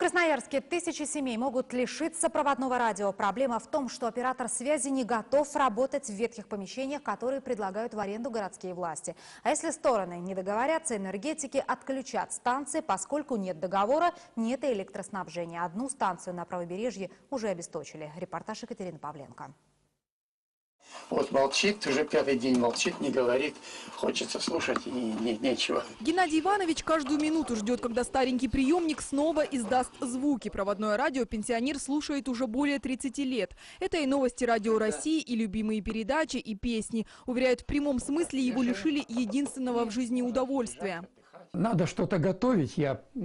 Красноярске тысячи семей могут лишиться проводного радио. Проблема в том, что оператор связи не готов работать в ветхих помещениях, которые предлагают в аренду городские власти. А если стороны не договорятся, энергетики отключат станции, поскольку нет договора, нет и электроснабжения. Одну станцию на правобережье уже обесточили. Репортаж Екатерины Павленко. Вот молчит, уже пятый день молчит, не говорит. Хочется слушать и нечего. Геннадий Иванович каждую минуту ждет, когда старенький приемник снова издаст звуки. Проводное радио пенсионер слушает уже более 30 лет. Это и новости Радио России, и любимые передачи, и песни. Уверяют, в прямом смысле его лишили единственного в жизни удовольствия. Надо что-то готовить,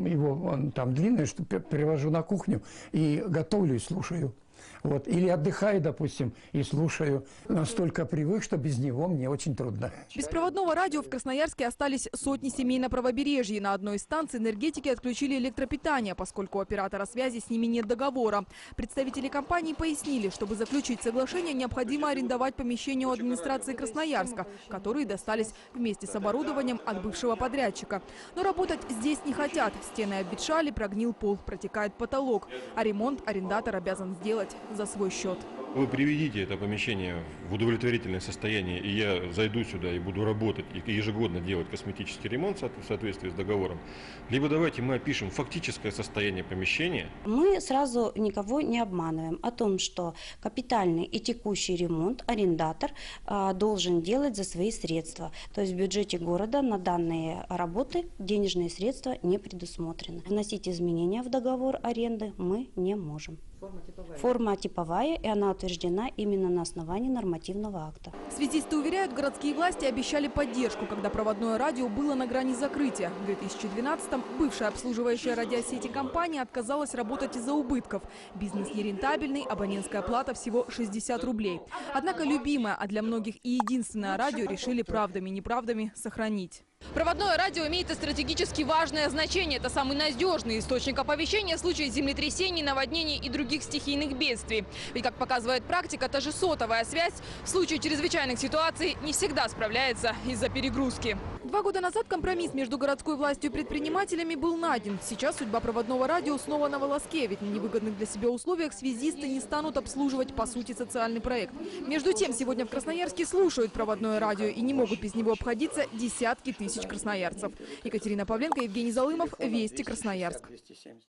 он там длинный, что привожу на кухню и готовлю и слушаю. Вот. Или отдыхаю, допустим, и слушаю. Настолько привык, что без него мне очень трудно. Без проводного радио в Красноярске остались сотни семей на правобережье. На одной из станций энергетики отключили электропитание, поскольку у оператора связи с ними нет договора. Представители компании пояснили, чтобы заключить соглашение, необходимо арендовать помещение у администрации Красноярска, которые достались вместе с оборудованием от бывшего подрядчика. Но работать здесь не хотят. Стены обветшали, прогнил пол, протекает потолок. А ремонт арендатор обязан сделать за свой счет. Вы приведите это помещение в удовлетворительное состояние, и я зайду сюда и буду работать, и ежегодно делать косметический ремонт в соответствии с договором. Либо давайте мы опишем фактическое состояние помещения. Мы сразу никого не обманываем о том, что капитальный и текущий ремонт арендатор должен делать за свои средства. То есть в бюджете города на данные работы денежные средства не предусмотрены. Вносить изменения в договор аренды мы не можем. Форма типовая, и она утверждена именно на основании нормативного акта. Связисты уверяют, городские власти обещали поддержку, когда проводное радио было на грани закрытия. В 2012-м бывшая обслуживающая радиосети компания отказалась работать из-за убытков. Бизнес нерентабельный, абонентская плата всего 60 рублей. Однако любимое, а для многих и единственное радио решили правдами и неправдами сохранить. Проводное радио имеет и стратегически важное значение. Это самый надежный источник оповещения в случае землетрясений, наводнений и других стихийных бедствий. Ведь, как показывает практика, та же сотовая связь в случае чрезвычайных ситуаций не всегда справляется из-за перегрузки. 2 года назад компромисс между городской властью и предпринимателями был найден. Сейчас судьба проводного радио снова на волоске, ведь на невыгодных для себя условиях связисты не станут обслуживать, по сути, социальный проект. Между тем, сегодня в Красноярске слушают проводное радио и не могут без него обходиться десятки тысяч красноярцев. Екатерина Павленко, Евгений Залымов, Вести, Красноярск.